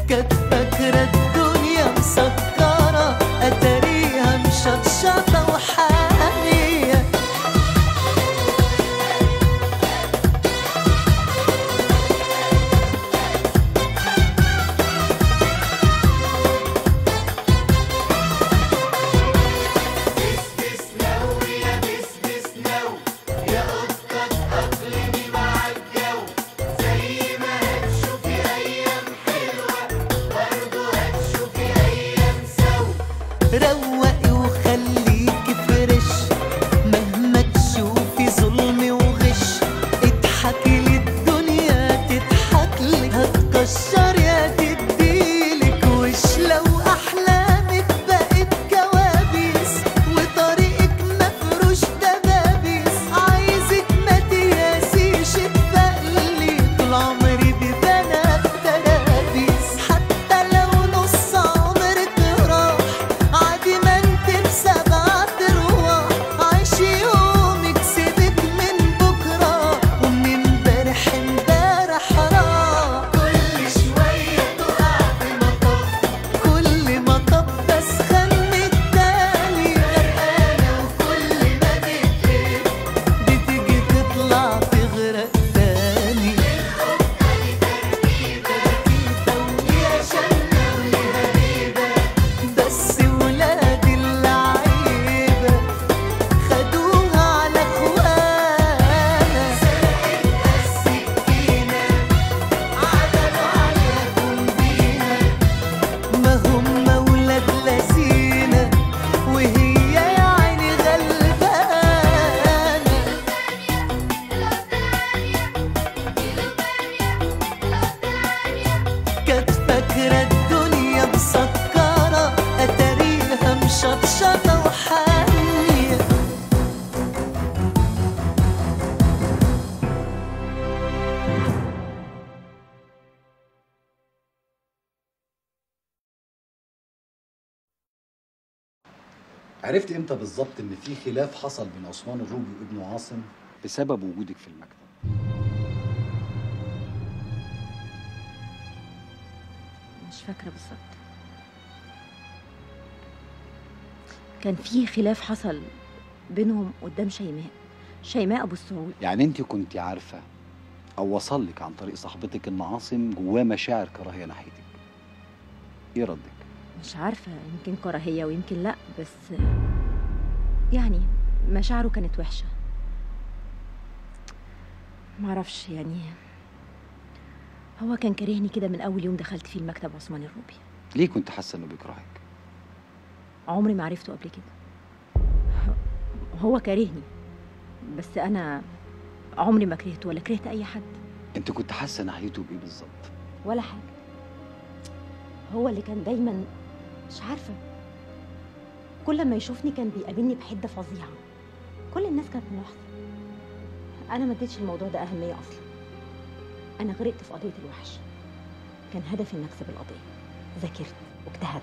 كانت فاكرة الدنيا مسكرة، أتاريها مشطشطة وحامية. روقي وخليكي فريش، مهما تشوفي ظلم وغش، اضحكي للدنيا تضحكلك، هتكشر يا تديلك وش. لو احلامك بقت كوابيس وطريقك مفروش دبابيس، عايزك ما تياسيش اتفقلي، طول عمري ببنات ترابيس. حتى لو نص عمرك راح عادي، ما انت بسبعة ارواح، عيشي يومك سيبك من بكرة، ومن امبارح راح. كل شوية تقع في مطب، كل مطب بسخن من التاني، غرقانة وكل ما بتقف بتيجي تطلع تغرق تاني. ويا شنة وليها هيبة، بس ولاد اللعيبة خدوها على اخوانا. سرقتها السكينة عدلوا عليكم بيها، ما هم ولاد لذينة وهي يا عيني غلبانة. كانت فاكرة الدنيا مسكرة، أتاريها مشطشطة وحامية. عرفت امتى بالظبط ان في خلاف حصل بين عثمان الروبي وابنه عاصم بسبب وجودك في المكتب؟ مش فاكرة بالظبط. كان في خلاف حصل بينهم قدام شيماء أبو السعود. يعني انت كنت عارفه او وصل لك عن طريق صاحبتك ان عاصم جواه مشاعر كراهيه ناحيتك، ايه ردك؟ مش عارفة، يمكن كراهية ويمكن لأ، بس يعني مشاعره كانت وحشة. معرفش يعني، هو كان كارهني كده من أول يوم دخلت فيه المكتب عثمان الروبي. ليه كنت حاسه انه بيكرهك؟ عمري ما عرفته قبل كده. هو كارهني، بس أنا عمري ما كرهته ولا كرهت أي حد. انت كنت حاسه ناحيته بايه بالظبط؟ ولا حاجة. هو اللي كان دايما مش عارفة، كل ما يشوفني كان بيقابلني بحدة فظيعة. كل الناس كانت ملاحظة. أنا ما اديتش الموضوع ده أهمية أصلا. أنا غرقت في قضية الوحش. كان هدفي إن أكسب القضية. ذاكرت واجتهدت،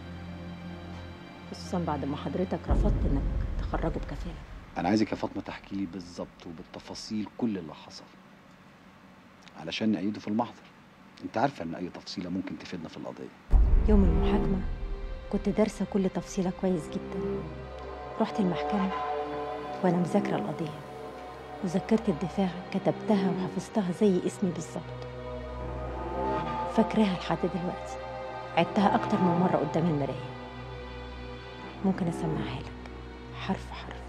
خصوصا بعد ما حضرتك رفضت إنك تخرجه بكفاءة. انا عايزك يا فاطمه تحكي لي بالظبط وبالتفاصيل كل اللي حصل علشان نأيده في المحضر. انت عارفه ان اي تفصيله ممكن تفيدنا في القضيه. يوم المحاكمة كنت دارسة كل تفصيلة كويس جدا. رحت المحكمة وأنا مذاكرة القضية، وذكرت الدفاع كتبتها وحفظتها زي اسمي بالظبط. فاكراها لحد دلوقتي، عدتها أكتر من مرة قدام المراية. ممكن أسمعها لك حرف حرف.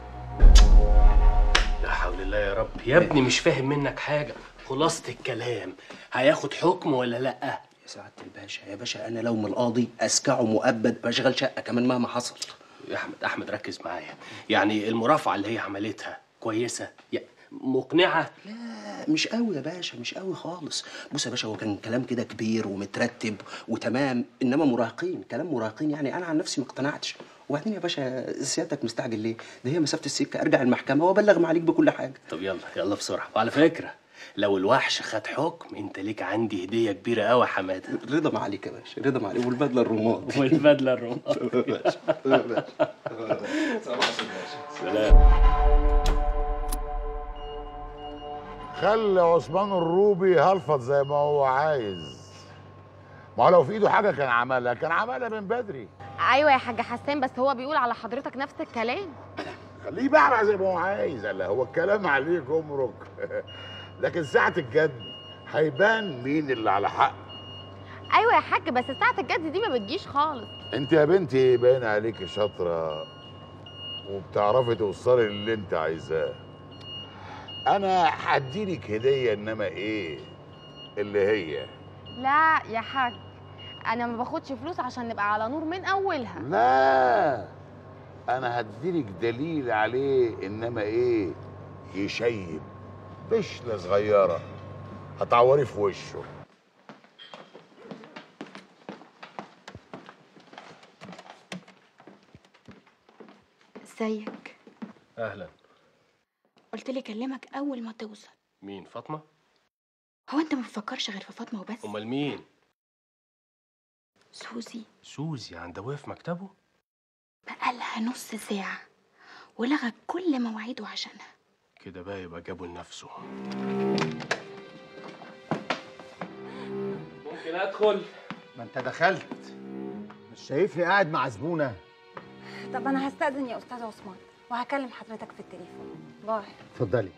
لا حول الله يا رب. يا ابني مش فاهم منك حاجة. خلاصة الكلام، هياخد حكم ولا لأ؟ يا سعادة الباشا، يا باشا أنا لو من القاضي أسكعه مؤبد بشغل شقة كمان مهما حصل. يا أحمد ركز معايا. يعني المرافعة اللي هي عملتها كويسة؟ مقنعة؟ لا مش قوي يا باشا، مش قوي خالص. بص يا باشا، هو كان كلام كده كبير ومترتب وتمام، إنما مراهقين، كلام مراهقين يعني. أنا عن نفسي ما اقتنعتش. وبعدين يا باشا سيادتك مستعجل ليه؟ ده هي مسافة السكة، أرجع المحكمة وأبلغ معاليك بكل حاجة. طب يلا بسرعة. وعلى فكرة لو الوحش خد حكم انت ليك عندي هديه كبيره قوي يا حماده. رضا معاليك يا باشا، رضا معاليك. والبدله الرماد. والبدله الرماد. سلام. خلي عثمان الروبي هلفط زي ما هو عايز. ما هو لو في ايده حاجه كان عملها من بدري. ايوه يا حاج حسان، بس هو بيقول على حضرتك نفس الكلام. خليه بقى زي ما هو عايز. لا هو الكلام عليه جمرك. لكن ساعه الجد هيبان مين اللي على حق. ايوه يا حاج، بس ساعه الجد دي ما بتجيش خالص. انت يا بنتي باين عليكي شاطره وبتعرفي توصلي للي انت عايزاه. انا هديلك هديه، انما ايه اللي هي؟ لا يا حاج، انا ما باخدش فلوس عشان نبقى على نور من اولها. لا انا هديلك دليل عليه، انما ايه يشيب بشله صغيره هتعوري في وشه. ازيك؟ اهلا. قلت لي اكلمك اول ما توصل. مين؟ فاطمه؟ هو انت ما بتفكرش غير في فاطمه وبس؟ امال مين؟ سوزي. سوزي عند ابويا في مكتبه؟ بقالها نص ساعه ولغى كل مواعيده عشانها. كده بقى يبقى جابه لنفسه. ممكن ادخل؟ ما انت دخلت، مش شايفني قاعد مع زبونه؟ طب انا هستأذن يا استاذ عثمان وهكلم حضرتك في التليفون. باي. اتفضلي.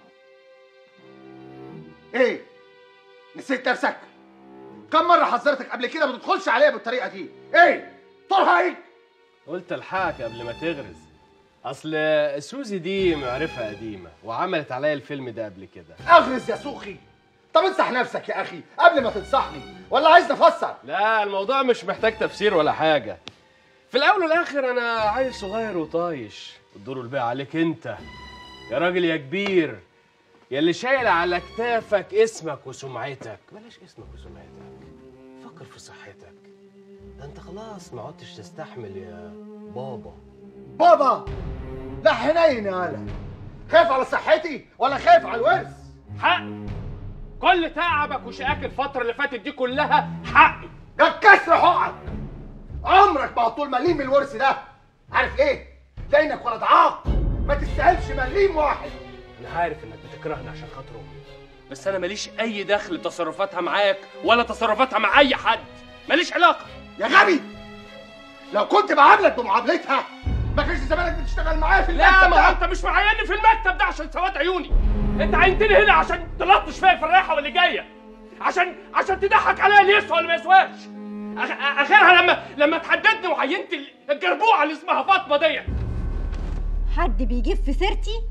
ايه؟ نسيت نفسك؟ كم مرة حذرتك قبل كده ما تدخلش عليا بالطريقة دي؟ ايه؟ طولها ايه؟ قلت الحقك قبل ما تغرز. اصل سوزي دي معرفة قديمة وعملت عليا الفيلم ده قبل كده. اغرز يا سوخي. طب انصح نفسك يا اخي قبل ما تنصحني، ولا عايز نفسر؟ لا الموضوع مش محتاج تفسير ولا حاجة. في الاول والاخر انا عيل صغير وطايش، الدور الباقي عليك انت يا راجل يا كبير، يا اللي شايل على كتافك اسمك وسمعتك. بلاش اسمك وسمعتك، فكر في صحتك. ده انت خلاص ما عدتش تستحمل يا بابا. بابا؟ لا حنين يا هلا. خايف على صحتي ولا خايف على الورث؟ حق. كل تعبك وشقاك الفترة اللي فاتت دي كلها حقي. ده كسر حقك. عمرك ما هتطول مليم من الورث ده. عارف ايه؟ لانك ولد عاق ما تستاهلش مليم واحد. انا عارف انك بتكرهني عشان خاطر امي، بس انا ماليش اي دخل بتصرفاتها معاك ولا تصرفاتها مع اي حد، ماليش علاقه. يا غبي، لو كنت بعاملك بمعاملتها ما كانش زمانك بتشتغل معايا في المكتب. لا ما هو انت مش معيني في المكتب ده عشان سواد عيوني، انت عينتني هنا عشان تلطش فيا في الرايحه واللي جايه، عشان تضحك عليا اللي يسوى واللي ما يسواش. اخرها لما تحددني وعينت الجربوعه اللي اسمها فاطمه ديت. حد بيجيب في سيرتي؟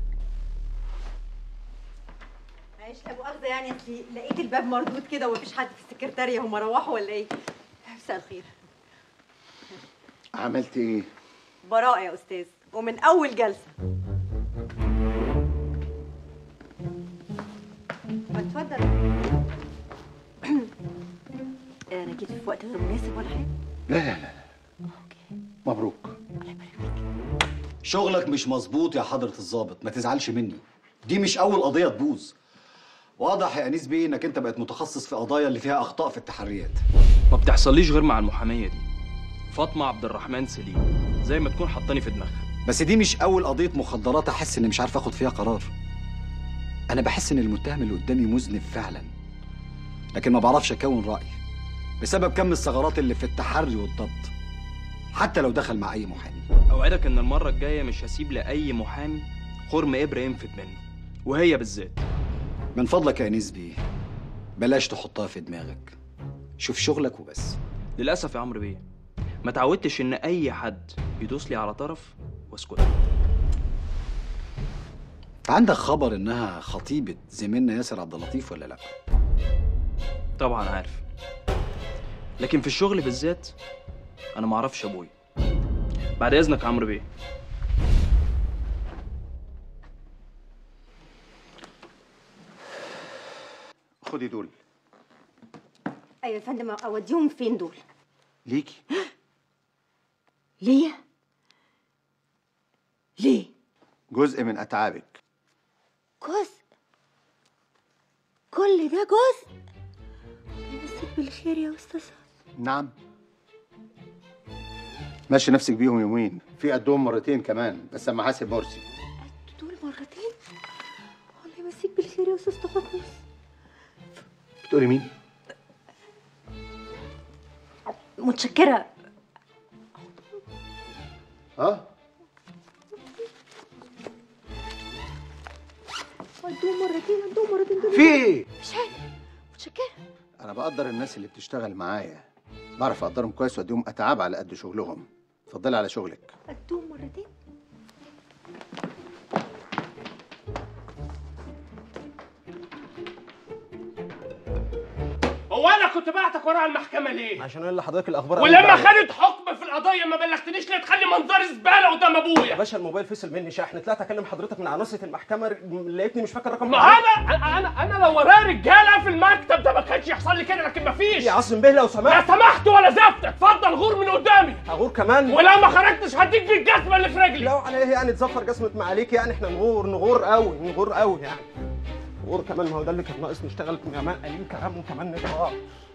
معلش لا مؤاخذة يعني، اصلي لقيت الباب مردود كده ومفيش حد في السكرتارية، هم روحوا ولا ايه؟ مساء الخير. عملت ايه؟ براءة يا استاذ، ومن اول جلسة. ما اتفضل. انا جيت في وقت غير مناسب ولا حاجة؟ لا لا لا. اوكي. مبروك. الله يبارك فيك. شغلك مش مظبوط يا حضرة الضابط، ما تزعلش مني. دي مش أول قضية تبوظ. واضح يا أنيس بيه إنك أنت بقيت متخصص في قضايا اللي فيها أخطاء في التحريات. ما بتحصليش غير مع المحامية دي، فاطمة عبد الرحمن سليم، زي ما تكون حطاني في دماغها. بس دي مش أول قضية مخدرات أحس إني مش عارف آخد فيها قرار. أنا بحس إن المتهم اللي قدامي مذنب فعلا، لكن ما بعرفش أكون رأي بسبب كم الثغرات اللي في التحري والضبط، حتى لو دخل مع أي محامي. أوعدك إن المرة الجاية مش هسيب لأي محامي خرم إبرة ينفد منه، وهي بالذات. من فضلك يا أنيس بيه بلاش تحطها في دماغك، شوف شغلك وبس. للأسف يا عمرو بيه ما تعودتش إن أي حد يدوس لي على طرف واسكت. عندك خبر إنها خطيبة زميلنا ياسر عبد اللطيف ولا لأ؟ طبعا عارف، لكن في الشغل بالذات أنا ما أعرفش أبوي. بعد إذنك يا عمرو بيه. خدي دول. ايوه يا فندم، اوديهم فين دول؟ ليكي. ليه؟ ليه؟ جزء من اتعابك. جزء؟ كل ده جزء؟ يمسك بالخير يا استاذ. نعم. ماشي نفسك بيهم يومين، في قدهم مرتين كمان بس اما حاسب مرسي. قد دول مرتين؟ الله يمسك بالخير يا استاذ تخطيس. بتقولي مين؟ متشكره. ها؟ ودوه مرتين في ايه؟ مش حاجه. متشكره. انا بقدر الناس اللي بتشتغل معايا، بعرف اقدرهم كويس واديهم اتعاب على قد شغلهم. اتفضلي على شغلك. ودوه مرتين. هو انا كنت بعتك ورا المحكمه ليه؟ عشان اقول لحضرتك الاخبار. ولما خدت حكم في القضيه ما بلغتنيش ليه تخلي منظري زباله قدام ابويا؟ يا باشا الموبايل فصل مني شحن، طلعت اكلم حضرتك من على نصة المحكمه لقيتني مش فاكر رقم. ما انا لو ورايا رجاله في المكتب ده ما كانش يحصل لي كده، لكن مفيش. يا عاصم بيه لو سمحت. لا سمحت ولا زفت، اتفضل غور من قدامي. هغور كمان؟ ولو ما خرجتش هديك بالجزمه اللي في رجلي. لو على ايه يعني تزفر جسمة معاليك يعني؟ احنا نغور قوي يعني. نغور كمان، ما هو ده اللي كان ناقص، نشتغل كمان قليل كلام وكمان نغور.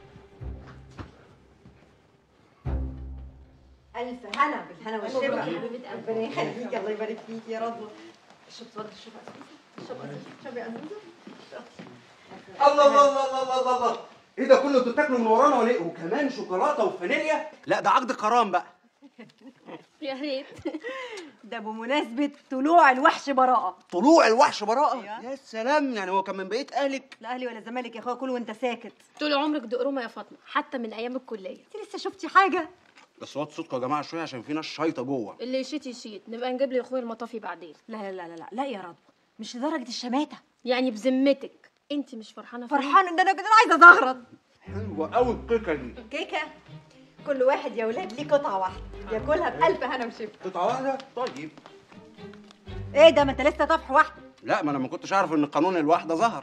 ألف هنا بالهنا والشفا حبيبة قلبي. ربنا يخليك، الله يبارك فيك يا رب. شوف اتفضل، شوف شوف يا عزيزة. الله الله الله الله الله الله، ايه ده كله؟ انتوا بتاكلوا من ورانا ولا ايه؟ وكمان شوكولاته وفانيليا؟ لا ده عقد كرام بقى. يا ريت. ده بمناسبة طلوع الوحش براءة. طلوع الوحش براءة؟ يا سلام، يعني هو كان من بقية أهلك؟ لا أهلي ولا زمالك يا أخويا، كل وأنت ساكت. طول عمرك دقرومه يا فاطمه، حتى من ايام الكليه. أنت لسه شفتي حاجة؟ بس وطوا صوتكم يا جماعة شوية عشان في ناس شايطة جوه. اللي يشيت نبقى نجيب لي اخويا المطافي بعدين. لا لا لا لا لا يا رضوى، مش لدرجة الشماتة. يعني بذمتك انت مش فرحانه فيا؟ فرحانة؟ ده أنا كده عايزة أزغرط. حلوة قوي الكيكة دي. كيكة؟ كل واحد يا ولاد ليه قطعة واحدة ياكلها بألف هنا وشفا. قطعة واحدة؟ طيب. إيه ده؟ ما أنت لسه طفح واحدة. لا ما أنا ما كنتش أعرف إن قانون الواحدة ظهر.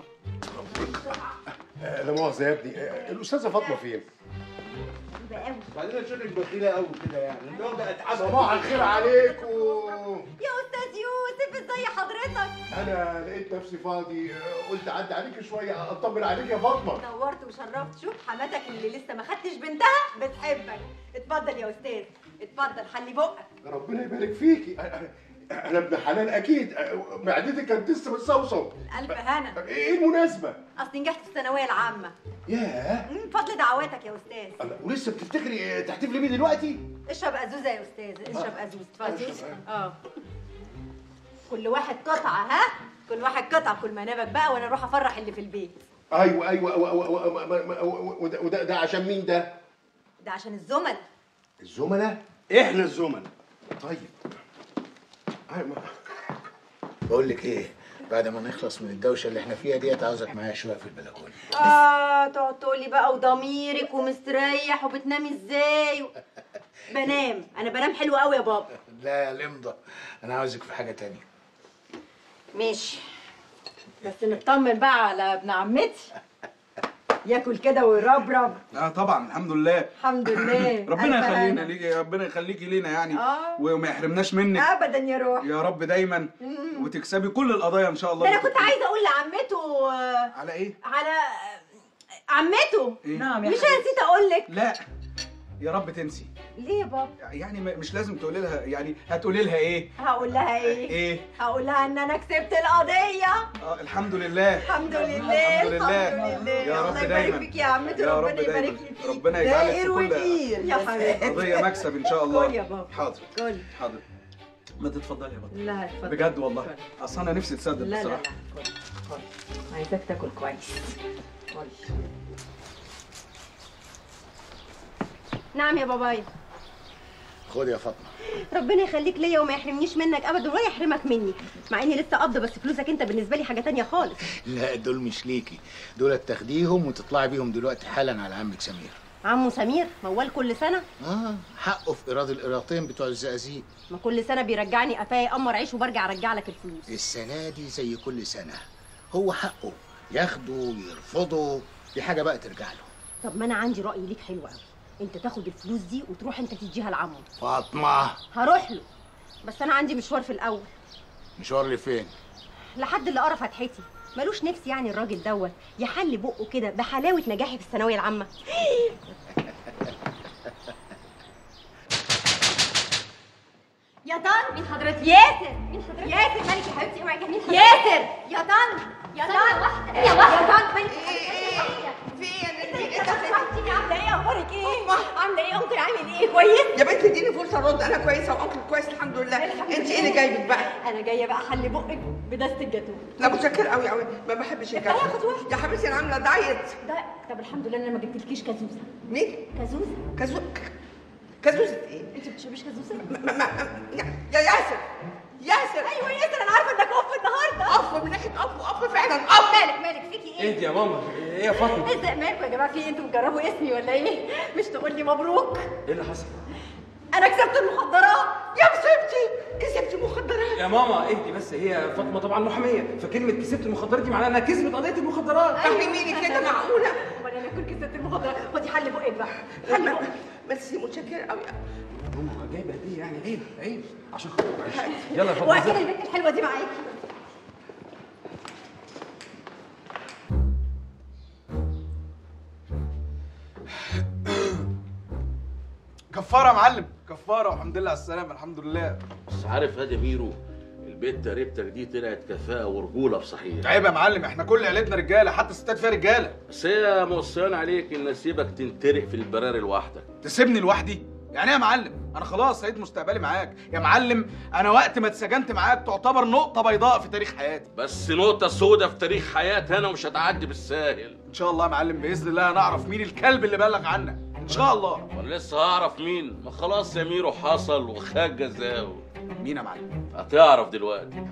لا مؤاخذة يا ابني، الأستاذة فاطمة فين؟ بعدين أنا شكلك بخيلة قوي كده يعني، اللي هو بقى اتعب. صباح الخير عليكم. يا أستاذ يوسف ازي حضرتك؟ أنا لقيت نفسي فاضي، قلت أعدي عليك شوية أطمن عليك يا فاطمة. نورت وشرفت. شوف حماتك اللي لسه ما خدتش بنتها بتحبك. اتفضل يا أستاذ، اتفضل حلي بقك. ربنا يبارك فيكي. أنا ابن حلال أكيد، معدتي كانت لسه بتصوصو. ألف هنا. إيه المناسبة؟ أصل نجحت في الثانوية العامة. ياه. فضل دعواتك يا أستاذ. ولسه بتفتكري تحتفلي بيه دلوقتي؟ اشرب أزوزة يا أستاذ، اشرب أزوز. اتفضل. كل واحد قطعة، ها؟ كل واحد قطعة. كل ما نابك بقى وأنا أروح أفرح اللي في البيت. أيوه وده عشان مين ده؟ ده عشان الزملاء. الزملاء؟ إحنا الزملاء. طيب. بقول لك ايه، بعد ما نخلص من الدوشه اللي احنا فيها ديت عاوزك معايا شويه في البلكونه. تقعد تقولي بقى وضميرك ومستريح وبتنامي ازاي بنام، انا بنام حلو قوي يا بابا. لا يا لمضه، انا عاوزك في حاجه تانية. ماشي، بس نطمن بقى على ابن عمتي، ياكل كده ويربرب. طبعا الحمد لله. الحمد لله. ربنا يخلينا ليكي، ربنا يخليكي لينا يعني. وما يحرمناش منك ابدا يا روح. يا رب دايما. وتكسبي كل القضايا ان شاء الله. ده انا كنت عايزه اقول لعمته. على ايه؟ على عمته. إيه؟ نعم يا مش انا نسيت اقول لك. لا يا رب تنسي. ليه يا بابا؟ يعني مش لازم تقولي لها، يعني هتقولي لها ايه؟ هقول لها ايه؟ ايه؟ هقول لها ان انا كسبت القضيه. الحمد لله. الحمد لله. الحمد لله. الحمد لله. يا رب الله دايما. يبارك فيك يا عمتي، يا ربنا رب يبارك دايما. لي فيك. ربنا يجعلك في كل يا حبيبي قضيه مكسب ان شاء الله. كل يا بابا. حاضر. كل. حاضر. ما تتفضلي يا بطل. لا اتفضل. بجد والله. اصل انا نفسي تصدق لا بصراحه. لا كل. عايزاك تاكل كويس. كل. نعم يا بابايا. خد يا فاطمه. ربنا يخليك ليا وما يحرمنيش منك ابدا ولا يحرمك مني، مع اني لسه قابضه، بس فلوسك انت بالنسبه لي حاجه تانية خالص. لا دول مش ليكي، دول تاخديهم وتطلعي بيهم دلوقتي حالا على عمك سمير. عمو سمير موال كل سنه؟ حقه في ايراد القراطين بتوع الزقازيق. ما كل سنه بيرجعني قفايا يقمر عيش وبرجع ارجع لك الفلوس. السنه دي زي كل سنه، هو حقه ياخده يرفضه، دي حاجه بقى ترجع له. طب ما انا عندي راي ليك حلو قوي، انت تاخد الفلوس دي وتروح انت تديها لعمو. فاطمه هروح له، بس انا عندي مشوار في الاول. مشوار لفين؟ لحد اللي قرا فتحتي، ملوش نفس يعني الراجل دوت يحل بقه كده بحلاوه نجاحي في الثانويه العامه. يا طن مين حضرتك؟ ياسر. مين حضرتك؟ ياسر مالك يا حبيبتي؟ اوعي مين حضرتك؟ ياسر. يا طن يا طن يا طن مالك؟ في ايه؟ عامله ايه؟ اخبار اخبارك ايه؟ عامله ايه؟ انكل عامل ايه؟ كويس؟ يا بنت اديني فرصه ارد. انا كويسه وانكل كويس الحمد لله. انت ايه اللي جايبك بقى؟ انا جايه بقى احلي بقك بدست الجاتوه. لا متشكر قوي قوي، ما بحبش الجاتوه. هاخد واحد يا حبيبتي انا عامله دايت. طب الحمد لله ان انا ما جبتلكيش كازوزه. مين؟ كازوزه. كازوزه ايه؟ انت ما بتشربيش كازوزه؟ يا ياسر ياسر. ايوه ياسر، انا عارفه انك اوف النهارده. اوف من ناحيه اوف فعلا اوف. مالك فيكي ايه؟ اهدي يا ماما، ايه يا فاطمه؟ ازاي مالكم يا جماعه؟ في ايه؟ انتوا بتجربوا اسمي ولا ايه؟ مش تقول لي مبروك؟ ايه اللي حصل؟ انا كسبت المخدرات. يا كسبتي مخدرات يا ماما اهدي بس، هي فاطمه طبعا محاميه، فكلمه كسبت المخدرات دي معناها انها كسبت قضيه المخدرات. فهميني كده معقوله؟ امال انا كنت كسبت المخدرات. خدي حل بقك بقى، حل بقك. ميرسي متشكره قوي. ماما جايبه هديه يعني، عيب عشان خاطر معلش. يلا يا فاطمه واكيد البنت الحلوه دي معاكي. كفاره يا معلم، كفاره والحمد لله على السلامه. الحمد لله. بس عارف يا ميرو، البيت تقريبتك دي طلعت كفاءه ورجوله بصحيح. عيب يا معلم، احنا كل عيلتنا رجاله، حتى الستات فيها رجاله. بس هي موصيان عليك ان اسيبك تنترق في البراري لوحدك. تسيبني لوحدي؟ يعني ايه يا معلم؟ انا خلاص لقيت مستقبلي معاك يا معلم. انا وقت ما اتسجنت معاك تعتبر نقطه بيضاء في تاريخ حياتي. بس نقطه سودة في تاريخ حياتي انا، ومش هتعدي بالساهل. ان شاء الله يا معلم، باذن الله هنعرف مين الكلب اللي بلغ عنك ان شاء الله. وانا لسه هعرف مين؟ ما خلاص يا ميرو حصل وخد جزاؤه. مين يا معلم؟ هتعرف دلوقتي.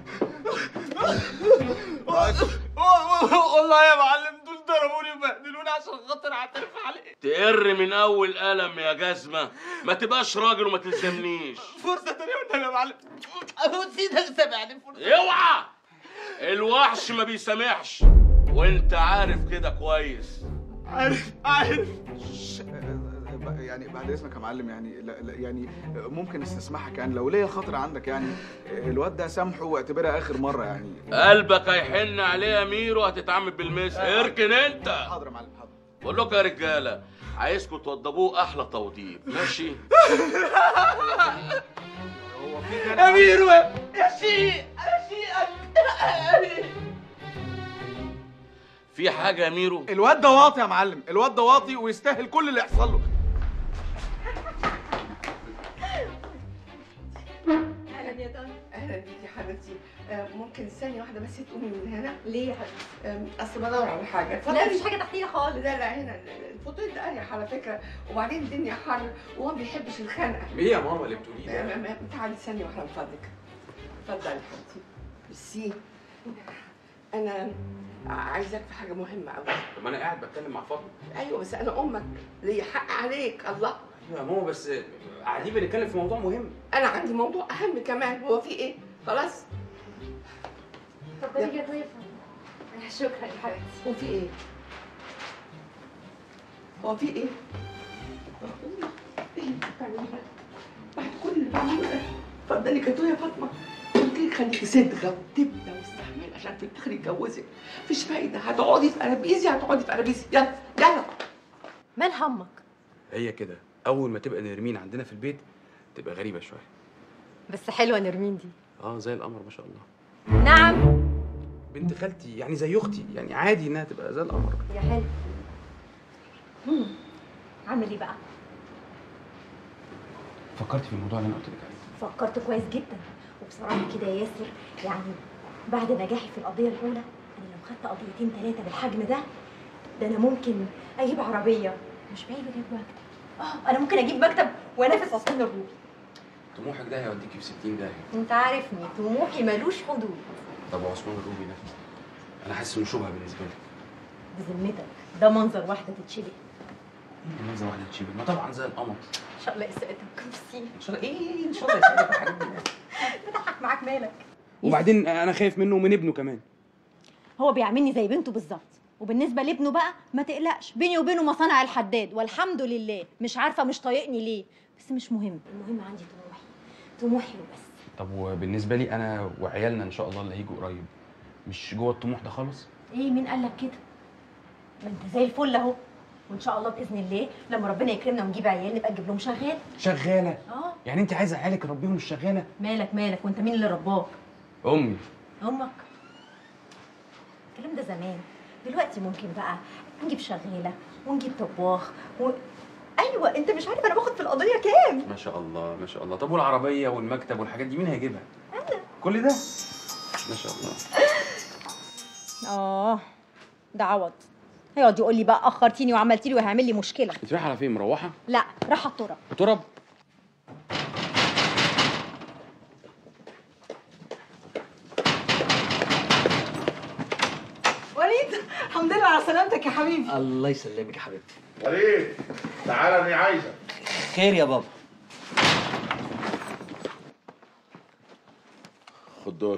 والله يا معلم دول ضربوني وبهدلوني عشان خاطر اعترف عليك. تقر من اول قلم يا جزمه، ما تبقاش راجل وما تلزمنيش. فرصه تانيه والنبي يا معلم. سيدك سامعني فرصه. اوعى، الوحش ما بيسامحش وانت عارف كده كويس. عارف يعني بعد اذنك يا معلم، يعني لا يعني ممكن استسمحك، يعني لو ليا خاطر عندك، يعني الواد ده سامحه واعتبرها اخر مره يعني. قلبك هيحن عليه يا ميرو، هتتعامل بالمثل. اركن انت. حاضر يا معلم حاضر. بقول لكم يا رجاله، عايزكم توضبوه احلى توضيب، ماشي؟ هو في يا ميرو يا شيخ في حاجه يا ميرو؟ الواد ده واطي يا معلم، الواد ده واطي ويستاهل كل اللي يحصل له. اهلا يا طنط. اهلا بيكي يا حبيبتي. ممكن ثانيه واحده بس تقومي من هنا؟ ليه يا حبيبتي؟ اصل بدور على حاجه. لا مفيش حاجه تحتيه خالص. لا هنا الفطير ده اريح على فكره، وبعدين الدنيا حر وهو ما بيحبش الخنقه. ايه يا ماما اللي بتقوليه ده؟ تعالي ثانيه واحده من فضلك. اتفضلي يا حبيبتي. ميرسي. انا عايزاك في حاجه مهمه قوي. طب انا قاعد بتكلم مع فاطمه. ايوه بس انا امك، ليا حق عليك. الله. ايوه يا ماما، بس قاعدين بنتكلم في موضوع مهم. انا عندي موضوع اهم كمان. هو في ايه؟ خلاص. اتفضلي يا طيفه. شكرا يا حبيبتي. هو في ايه؟ هو في ايه؟ ايه اللي انت بتعمليه ده؟ بعد كل اللي بعمله ده اتفضلي كاتوه يا فاطمه. قلت لك خليكي صدقه وتبدا واستحملي عشان في الاخر يتجوزك. مفيش فايده، هتقعدي في قرابيزي. يلا. مال همك؟ هي كده، اول ما تبقى نرمين عندنا في البيت تبقى غريبه شويه. بس حلوه نرمين دي. زي القمر ما شاء الله. نعم. بنت خالتي يعني زي اختي، يعني عادي انها تبقى زي القمر. يا حلو. عامل ايه بقى؟ فكرت في الموضوع اللي انا قلت لك عليه؟ فكرت كويس جدا، وبصراحه كده يا ياسر يعني بعد نجاحي في القضيه الاولى انا لو خدت قضيتين ثلاثه بالحجم ده انا ممكن اجيب عربيه، مش بعيد اجيب مكتب. انا ممكن اجيب مكتب وانافس عصفور الروبي. طموحك ده هيوديكي في 60 داهيه. انت عارفني طموحي ملوش حدود. طب وعثمان الروبي ده انا حاسس انه شبهه بالنسبه لك. بذمتك ده منظر واحده تتشبه؟ منظر واحده تتشبه؟ ما طبعا زي القمر. ان شاء الله يسعدك. ميرسي. ان شاء الله ايه؟ ان شاء الله يسعدك الحاجات دي. بضحك معاك مالك؟ وبعدين انا خايف منه ومن ابنه كمان. هو بيعاملني زي بنته بالظبط، وبالنسبه لابنه بقى ما تقلقش، بيني وبينه مصانع الحداد والحمد لله. مش عارفه مش طايقني ليه، بس مش مهم، المهم عندي طموحي وبس. طب وبالنسبه لي انا وعيالنا ان شاء الله اللي هيجوا قريب، مش جوه الطموح ده خالص؟ ايه مين قال لك كده؟ ما انت زي الفل اهو، وان شاء الله باذن الله لما ربنا يكرمنا ونجيب عيال نبقى نجيب لهم شغاله. يعني انت عايزه عيالك ربيهم مش شغاله؟ مالك وانت مين اللي رباك؟ امي. امك؟ الكلام ده زمان، دلوقتي ممكن بقى نجيب شغاله ونجيب طباخ ايوه انت مش عارف انا باخد في القضيه كام. ما شاء الله ما شاء الله. طب والعربيه والمكتب والحاجات دي مين هيجيبها؟ انا. كل ده ما شاء الله. ده عوض هيقعد يقول لي بقى اخرتيني وعملتي لي وهعمل لي مشكله. انت رايحه على فين؟ مروحه؟ لا رايحه التراب. تراب؟ وليد الحمد لله على سلامتك يا حبيبي. الله يسلمك يا حبيبتي. وليد تعالى انا عايزك. خير يا بابا. خد دول.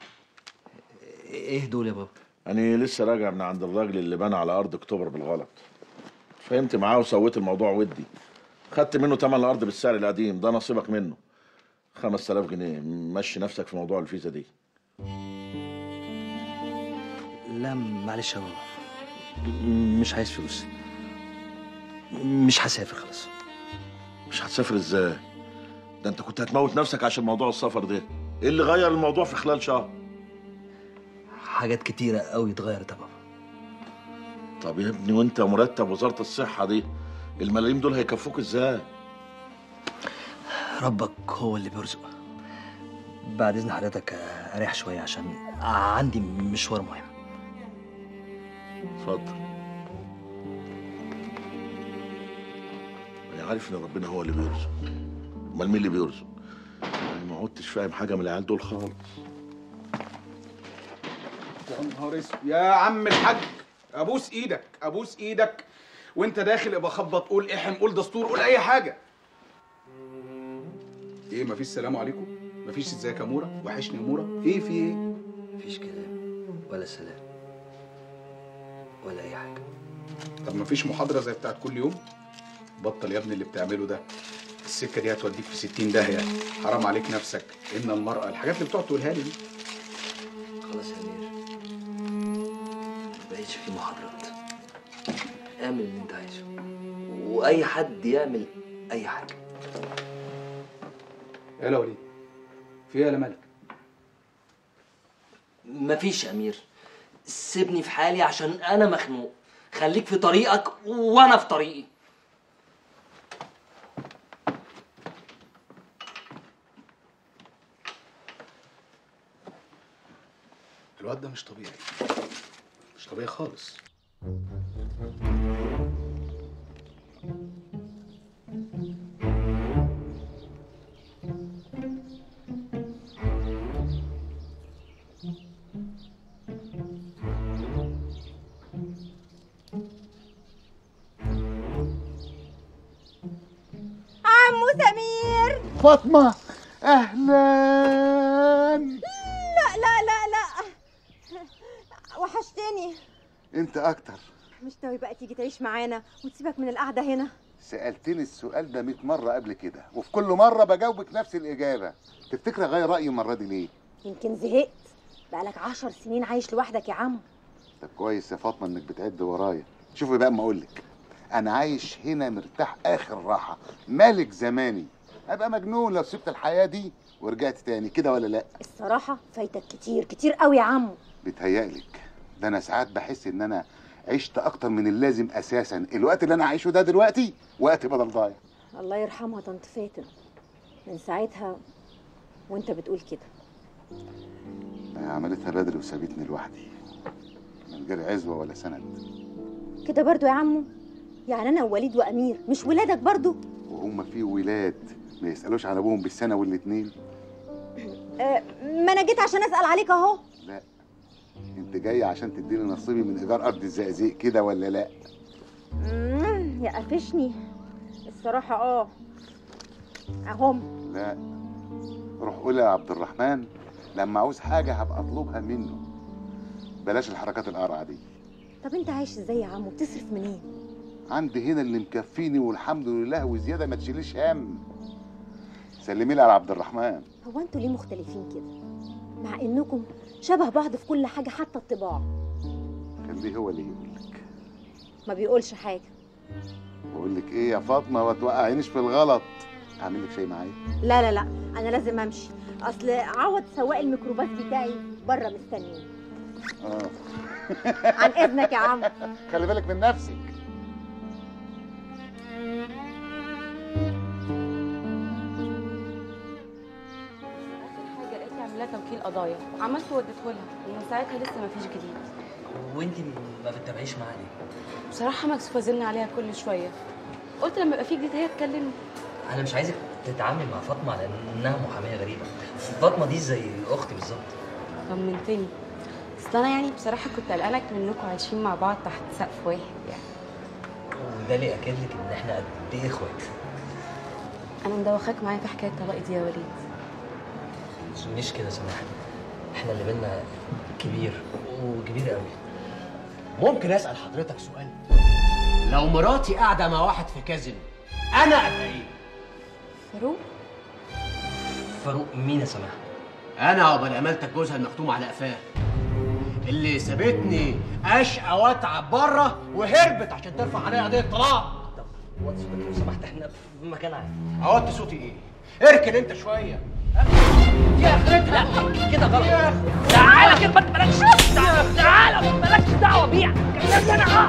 ايه دول يا بابا؟ أنا لسه راجع من عند الراجل اللي بنى على أرض أكتوبر بالغلط. فهمت معاه وسويت الموضوع ودي. خدت منه تمن الأرض بالسعر القديم، ده نصيبك منه. 5000 جنيه، مشي نفسك في موضوع الفيزا دي. لا معلش يا بابا، مش عايز فلوس. مش هسافر خلاص. مش هتسافر ازاي؟ ده انت كنت هتموت نفسك عشان موضوع السفر ده. ايه اللي غير الموضوع في خلال شهر؟ حاجات كتيرة قوي اتغيرت يا بابا. طب يا ابني وانت مرتب وزارة الصحة دي، الملايين دول هيكفوك ازاي؟ ربك هو اللي بيرزق. بعد اذن حضرتك اريح شوية عشان عندي مشوار مهم. اتفضل. انا عارف ان ربنا هو اللي بيرزق. امال مين اللي بيرزق؟ انا ما عدتش فاهم حاجة من العيال دول خالص. يا نهار اسود يا عم الحاج، ابوس ايدك ابوس ايدك، وانت داخل ابقى خبط، قول احم، قول دستور، قول اي حاجه. ايه مفيش سلام عليكم؟ مفيش ازيك يا مورا؟ وحشني يا مورا؟ ايه في ايه؟ مفيش كلام ولا سلام ولا اي حاجه. طب مفيش محاضره زي بتاعت كل يوم؟ بطل يا ابني اللي بتعمله ده، السكه دي هتوديك في 60 داهيه. حرام عليك نفسك. ان المراه، الحاجات اللي بتقعد تقولها لي دي. خلاص يا امير، مبقتش في محاضرات. اعمل اللي انت عايزه، واي حد يعمل اي حاجه. يا وليد، في ايه يا مالك؟ مفيش يا امير، سيبني في حالي عشان انا مخنوق. خليك في طريقك وانا في طريقي. الواد ده مش طبيعي، مش طبيعي خالص. عمو سمير. فاطمة أهلا. لا لا لا لا، وحشتني. أنت أكتر. مش ناوي بقى تيجي تعيش معانا وتسيبك من القعدة هنا؟ سألتني السؤال ده 100 مرة قبل كده، وفي كل مرة بجاوبك نفس الإجابة. تفتكر أغير رأيي المرة دي ليه؟ يمكن زهقت، بقالك 10 سنين عايش لوحدك يا عم. طب كويس يا فاطمة إنك بتعد ورايا. شوفي بقى، أما أقولك أنا عايش هنا مرتاح آخر راحة، مالك زماني. أبقى مجنون لو سبت الحياة دي ورجعت تاني، كده ولا لأ؟ الصراحة فايتك كتير كتير قوي يا عمو. بتهيألك، ده أنا ساعات بحس إن أنا عشت أكتر من اللازم أساسا. الوقت اللي أنا عايشه ده دلوقتي وقت بدل ضايع. الله يرحمها طنط فاتن، من ساعتها وأنت بتقول كده. عملتها بدري وسابتني لوحدي من غير عزوة ولا سند. كده برضو يا عمو؟ يعني أنا ووليد وأمير مش ولادك برضو؟ وهم في ولاد ما يسألوش على أبوهم بالسنة والاتنين؟ ما أنا جيت عشان أسأل عليك أهو. لا، أنت جاية عشان تديني نصيبي من إيجار أرض الزقازيق، كده ولا لا؟ يا قفشني الصراحة. أهم. لا، روح قول يا عبد الرحمن لما عاوز حاجة هبقى أطلبها منه. بلاش الحركات القرعة دي. طب أنت عايش إزاي يا عمو؟ بتصرف منين؟ عندي هنا اللي مكفيني والحمد لله وزيادة، ما تشيليش هم. سلمي لي على عبد الرحمن. هو أنتوا ليه مختلفين كده؟ مع إنكم شبه بعض في كل حاجة حتى الطباع. خليه هو اللي يقولك. ما بيقولش حاجة. بقول لك إيه يا فاطمة، ما توقعينيش في الغلط. أعمل لك شيء معايا؟ لا لا لا، أنا لازم أمشي، أصل عوض سواق الميكروباص بتاعي بره مستنيني. عن إذنك يا عم. خلي بالك من نفسك. قضايا، عملت وديته لها ومن ساعتها لسه ما فيش جديد. وانت ما بتتابعيش معاها ليه؟ بصراحه مكسوفه ازن عليها كل شويه، قلت لما يبقى في جديد هي تكلمني. انا مش عايزك تتعامل مع فاطمه على انها محاميه غريبه. فاطمه دي زي اختي بالظبط. طمنتني. اصل انا يعني بصراحه كنت قلقانه منكم عايشين مع بعض تحت سقف واحد يعني. وده اللي اكد لك ان احنا قد ايه اخوات. انا مدوخاك معايا في حكايه طلاقي دي يا وليد. مش كده سماح، احنا اللي بينا كبير وكبير قوي. ممكن اسال حضرتك سؤال؟ لو مراتي قاعده مع واحد في كازينو انا ابقى ايه؟ فاروق؟ فاروق مين يا سماح؟ انا عقبال امالتك جوزها المختوم على قفاه، اللي سابتني اشقى واتعب بره وهربت عشان ترفع عليا قضيه طلاق. طب وطي صوتك لو سمحت، احنا في مكان عام. اوطي صوتي ايه؟ اركن انت شويه. دي اخرتها. لا كده غلط. تعالى كده مالكش دعوه، تعالى مالكش دعوه بيها. كلمني انا.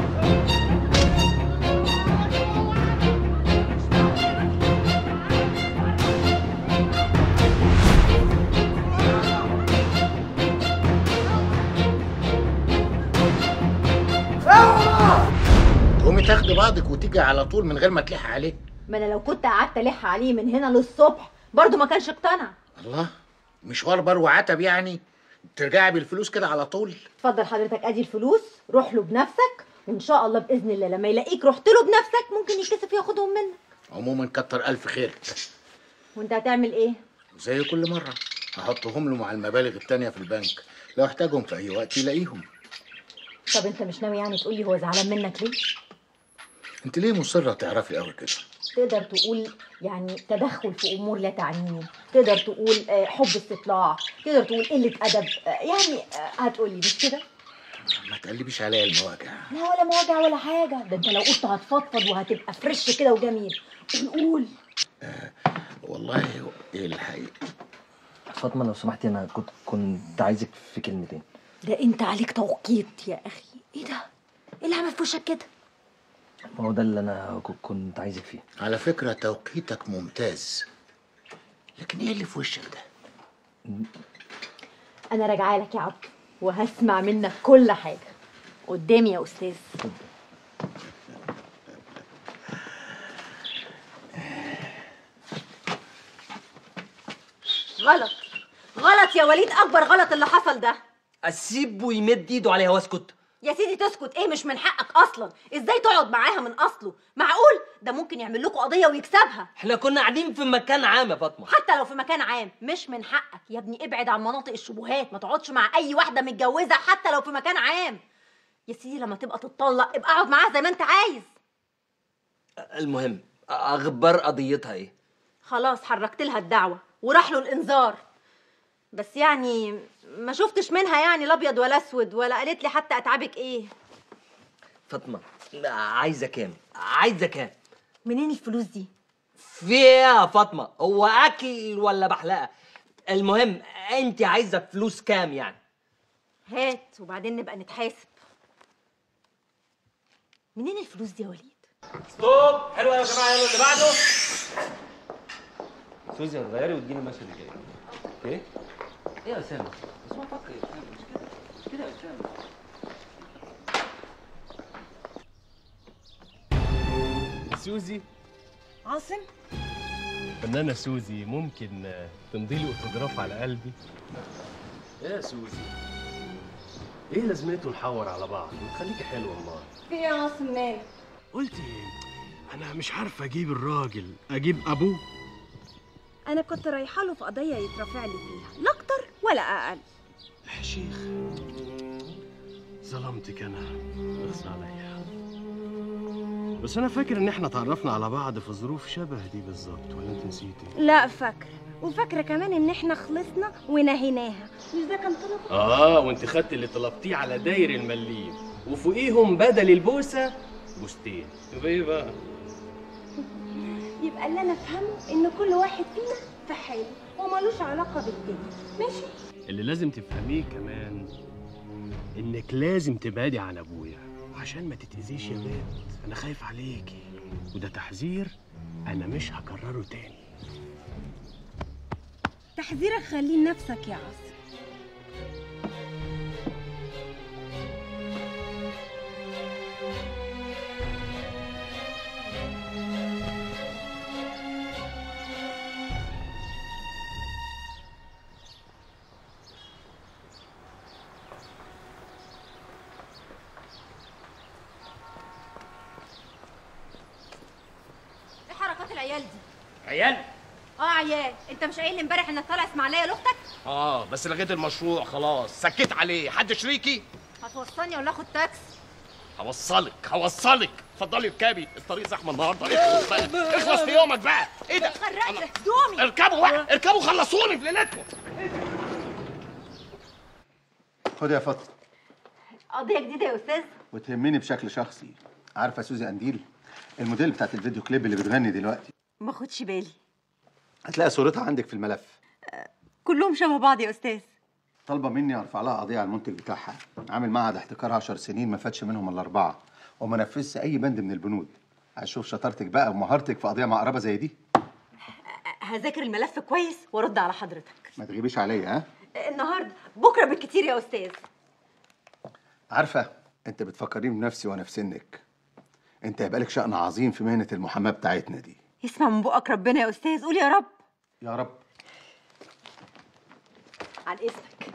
تقومي تاخدي بعضك وتيجي على طول من غير ما تلحق عليه. ما انا لو كنت قعدت الح عليه من هنا للصبح برضه ما كانش اقتنع. الله، مشوار بر وعتب يعني؟ ترجعي بالفلوس كده على طول؟ اتفضل حضرتك ادي الفلوس، روح له بنفسك وان شاء الله باذن الله لما يلاقيك رحت له بنفسك ممكن يتكسف ياخدهم منك. عموما كتر الف خيرك. وانت هتعمل ايه؟ زي كل مره هحطهم له مع المبالغ التانية في البنك، لو احتاجهم في اي وقت يلاقيهم. طب انت مش ناوي يعني تقولي هو زعلان منك ليه؟ انت ليه مصره تعرفي قوي كده؟ تقدر تقول يعني تدخل في امور لا تعنيني، تقدر تقول حب استطلاع، تقدر تقول قله ادب، يعني هتقولي مش كده؟ ما تقلبيش عليا المواجع. لا ولا مواجع ولا حاجه، ده انت لو قلت هتفضفض وهتبقى فريش كده وجميل. قول. والله ايه الحقيقه؟ فاطمه لو سمحتي انا كنت عايزك في كلمتين. ده انت عليك توقيت يا اخي. ايه ده؟ ايه اللي عمل في وشك كده؟ ما هو ده اللي انا كنت عايزك فيه. على فكره توقيتك ممتاز، لكن ايه اللي في وشك ده؟ انا راجعه لك يا عبد وهسمع منك كل حاجه قدامي يا استاذ. غلط غلط يا وليد، اكبر غلط اللي حصل ده. اسيبه يمد ايده عليها واسكت؟ يا سيدي تسكت ايه؟ مش من حقك اصلا. ازاي تقعد معاها من اصله؟ معقول ده ممكن يعمل لكم قضيه ويكسبها؟ احنا كنا قاعدين في مكان عام يا فاطمه. حتى لو في مكان عام مش من حقك يا ابني. ابعد عن مناطق الشبهات، ما تقعدش مع اي واحده متجوزه حتى لو في مكان عام. يا سيدي لما تبقى تتطلق ابقى اقعد معاها زي ما انت عايز. المهم اخبار قضيتها ايه؟ خلاص حركت لها الدعوه وراح له الانذار، بس يعني ما شفتش منها يعني لا ابيض ولا اسود، ولا قالت لي حتى اتعابك ايه. فاطمه عايزه كام؟ عايزه كام؟ منين الفلوس دي؟ في ايه يا فاطمه؟ هو اكل ولا بحلقه؟ المهم انت عايزه فلوس كام يعني؟ هات وبعدين نبقى نتحاسب. منين الفلوس دي يا وليد؟ ستوب. حلو يا جماعه، يلا اللي بعده. سوزي هتغيري وتجيني المشهد اللي جاي. اوكي؟ ايه يا اسامه؟ بس ما فكر يا اسامه، مش كده يا اسامه. سوزي عاصم، فنانة سوزي، ممكن تمضي لي اوتوجراف على قلبي؟ ايه يا سوزي؟ ايه لازمته نحور على بعض؟ ما تخليكي حلوه والله. في ايه يا عاصم مالك؟ قلت انا مش عارفه اجيب الراجل، اجيب ابوه. انا كنت رايحه له في قضيه يترافع لي فيها، لا اكتر ولا اقل. يا شيخ ظلمتك انا، اخص عليا. بس انا فاكر ان احنا اتعرفنا على بعض في ظروف شبه دي بالظبط، ولا انت نسيتي؟ لا فاكره، وفاكره كمان ان احنا خلصنا ونهيناها. مش ده كان طلب؟ وانت خدت اللي طلبتيه على داير المليم وفوقيهم بدل البوسه بوستين. يبقى ايه بقى؟ يبقى اللي انا افهمه ان كل واحد فينا في حاله ومالوش علاقه بالتاني، ماشي؟ اللي لازم تفهميه كمان انك لازم تبعدي عن ابويا عشان ما تتأذيش يا بنت. انا خايف عليكي، وده تحذير انا مش هكرره تاني. تحذيرك خليه لنفسك يا عاصم. العيال دي؟ عيال؟ عيال. انت مش قايل لي امبارح انك طالع اسماعيليه لاختك؟ بس لغيت المشروع خلاص، سكت عليه. حد شريكي؟ هتوصلني ولا اخد تاكسي؟ هوصلك. اتفضلي اركبي، الطريق زحمه النهارده. اخلص بقى، اخلص في يومك بقى. ايه ده؟ خرجت هدومي. اركبوا بقى، اركبوا خلصوني في ليلتكم. خد يا فاطمه. قضيه جديده يا استاذ؟ وتهمني بشكل شخصي. عارفه سوزي قنديل الموديل بتاعت الفيديو كليب اللي بتغني دلوقتي؟ ما خدش بالي. هتلاقي صورتها عندك في الملف. كلهم شبه بعض يا استاذ. طالبه مني ارفع لها قضيه على المنتج بتاعها. عامل معهد احتكار 10 سنين ما فاتش منهم الا 4 وما نفذش اي بند من البنود. هشوف شطارتك بقى ومهارتك في قضيه معقربه زي دي. هذاكر الملف كويس وارد على حضرتك. ما تغيبيش عليا ها؟ النهارده بكره بالكتير يا استاذ. عارفه انت بتفكريني بنفسي وانا في سنك. انت هيبقى لك شأن عظيم في مهنه المحاماه بتاعتنا دي. يسمع من بقك ربنا يا استاذ. قول يا رب. يا رب. عن اذنك.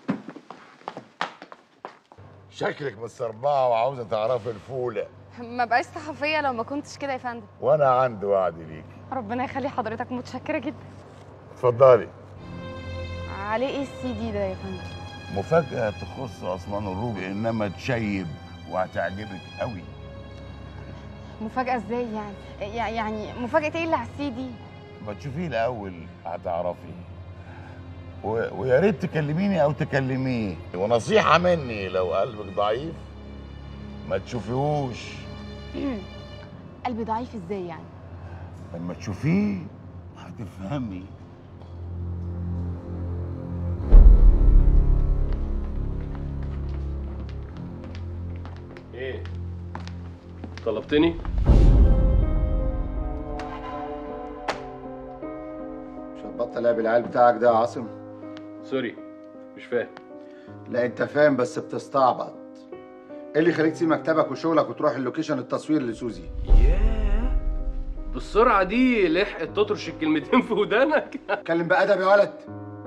شكلك مستربعه وعاوزه تعرفي الفوله. ما بقاش صحفيه لو ما كنتش كده يا فندم. وانا عندي وعد ليكي. ربنا يخلي حضرتك، متشكره جدا. اتفضلي. عليه ايه السي دي ده يا فندم؟ مفاجاه تخص عثمان الروبي، انما تشيب وهتعجبك قوي. مفاجاه ازاي يعني؟ يعني مفاجاه ايه اللي على السي دي؟ ما تشوفيه الاول هتعرفي. ويا ريت تكلميني او تكلميه، ونصيحه مني لو قلبك ضعيف ما تشوفيهوش. قلبي ضعيف ازاي يعني؟ لما تشوفيه هتفهمي. ايه طلبتني؟ مش هتبطل لعب العيال بتاعك ده يا عاصم؟ سوري مش فاهم. لا انت فاهم بس بتستعبط. ايه اللي يخليك تسيب مكتبك وشغلك وتروح اللوكيشن التصوير لسوزي؟ ياه بالسرعه دي لحقت تطرش الكلمتين في ودانك؟ اتكلم بأدب يا ولد.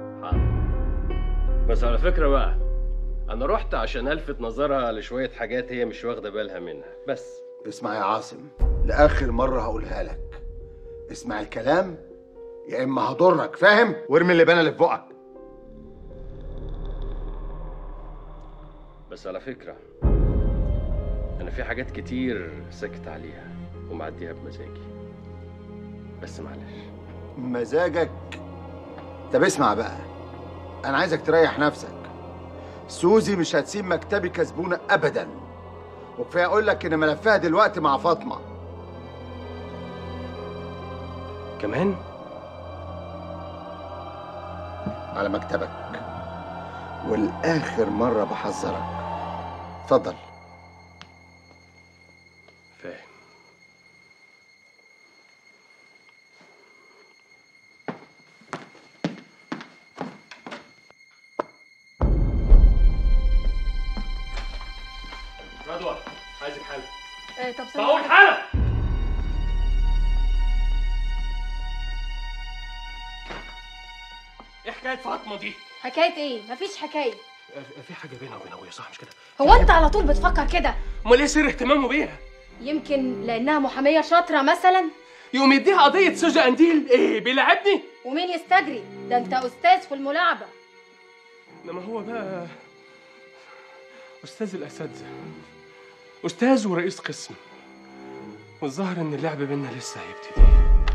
بس على فكره بقى، انا رحت عشان الفت نظرها لشويه حاجات هي مش واخده بالها منها بس. اسمع يا عاصم، لاخر مره هقولها لك، اسمع الكلام يا اما هضرك، فاهم؟ وارمي اللبانه اللي في بقك. بس على فكره انا في حاجات كتير ساكت عليها ومعديها بمزاجي، بس معلش. مزاجك؟ طب اسمع بقى، انا عايزك تريح نفسك. سوزي مش هتسيب مكتبي كسبونه ابدا، وكفايه اقول لك ان ملفها دلوقتي مع فاطمه. كمان؟ على مكتبك، والاخر مره بحذرك. اتفضل. فاهم. رضوى عايزك حاله. طب بقول حاله. ايه حكايه فاطمه دي؟ حكايه ايه؟ مفيش حكايه. في حاجه بينها وبين ابويا صح مش كده؟ هو انت على طول بتفكر كده؟ امال ايه سر اهتمامه بيها؟ يمكن لانها محاميه شاطره مثلا. يقوم يديها قضيه سوزي قنديل؟ ايه بيلعبني؟ ومين يستجري؟ ده انت استاذ في الملاعبه. انما هو بقى استاذ الاساتذه، استاذ ورئيس قسم، والظاهر ان اللعب بينا لسه هيبتدي.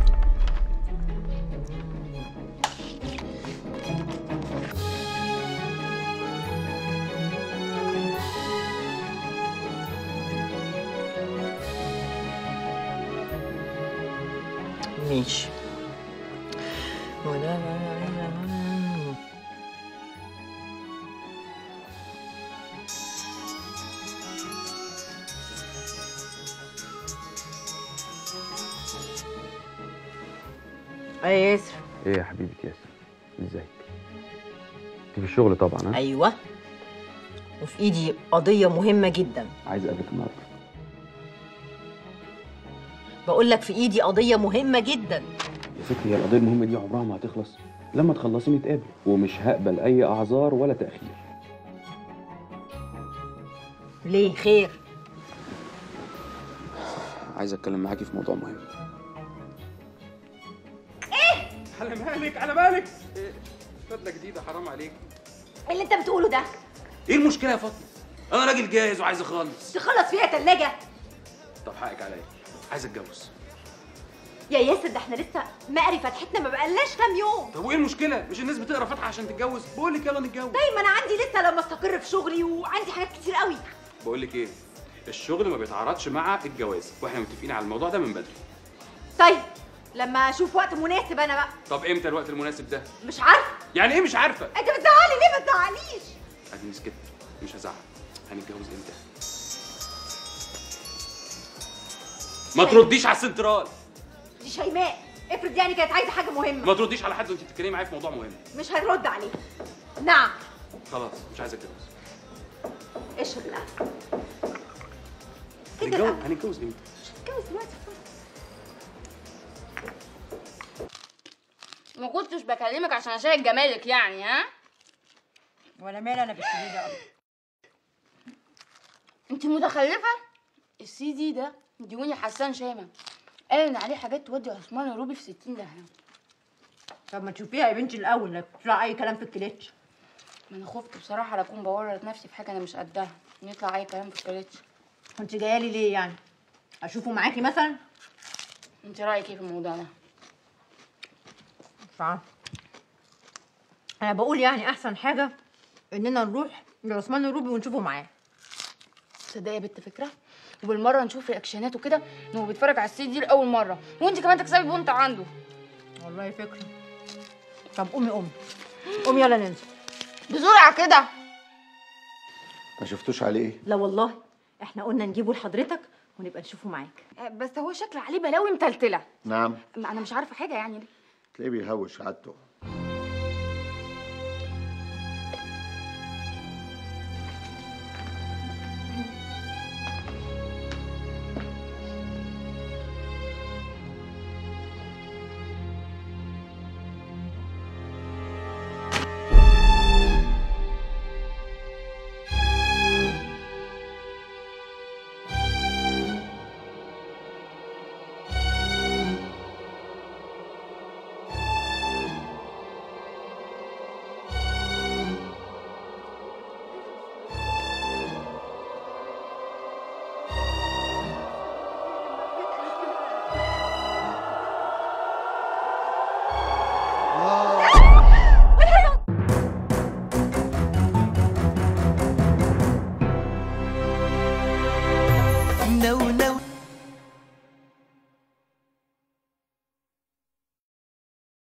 ماشي. يا ياسر. ايه يا حبيبة ياسر، ازيك؟ انت في الشغل طبعا ها؟ ايوه، وفي ايدي قضيه مهمه جدا. عايز اقابلك النهارده. بقول لك في ايدي قضيه مهمه جدا. يا ستي هي القضيه المهمه دي عمرها ما هتخلص، لما تخلصي نتقابل، ومش هقبل اي اعذار ولا تاخير. ليه؟ خير؟ عايز اتكلم معاكي في موضوع مهم. على مالك على مالك. بدله جديده حرام عليك. ايه اللي انت بتقوله ده؟ ايه المشكله يا فاطمه؟ انا راجل جاهز وعايز اخلص. تخلص فيها تلاجة؟ طب حقك عليا، عايز اتجوز. يا ياسر ده احنا لسه مقري فتحتنا ما بقالناش كام يوم. طب وايه المشكله؟ مش الناس بتقرا فاتحه عشان تتجوز؟ بقول لك يلا نتجوز. طيب ما انا عندي لسه لما استقر في شغلي وعندي حاجات كتير قوي. بقول لك ايه؟ الشغل ما بيتعارضش مع الجواز، واحنا متفقين على الموضوع ده من بدري. طيب لما اشوف وقت مناسب انا بقى. طب امتى الوقت المناسب ده؟ مش عارفه. يعني ايه مش عارفه؟ انت بتزعلي ليه؟ ما تزعليش. اديني سكت، مش هزعل. هنتجوز امتى؟ ما ترديش على السنترال. دي شيماء، افرض يعني كانت عايزه حاجه مهمه. ما ترديش على حد وانت بتتكلمي معايا في موضوع مهم. مش هنرد عليه. نعم. خلاص مش عايز اتجوز. اشرب القهوه. هنتجوز امتى؟ اتجوز دلوقتي. ما كنتش بكلمك عشان اشارك جمالك يعني، ها؟ ولا مال انا بالسي ده. انت متخلفه؟ السي دي ده ديوني حسان شامه، قال ان عليه حاجات تودي عثمان الروبي في 60 داهيه. طب ما تشوفيها يا بنتي الاول، لا تطلع اي كلام في الكليتش. ما انا خفت بصراحه لا اكون بورط نفسي في حاجه انا مش قدها، يطلع اي كلام في الكليتش. كنت جايه لي ليه يعني؟ اشوفه معاكي مثلا؟ انت رايك ايه في الموضوع ده؟ مش عارفه. انا بقول يعني احسن حاجه اننا نروح لعثمان الروبي ونشوفه معاه. تصدقي يا بنت فكره؟ وبالمره نشوف رياكشناته كده ان هو بيتفرج على السي دي لاول مره، وانت كمان تكسبي بونت عنده. والله فكره. طب قومي يلا ننزل بسرعه كده. ما شفتوش عليه ايه؟ لا والله احنا قلنا نجيبه لحضرتك ونبقى نشوفه معاك. بس هو شكله عليه بلاوي متلتله. نعم. انا مش عارفه حاجه يعني. تلاقيه بيهوش عادته.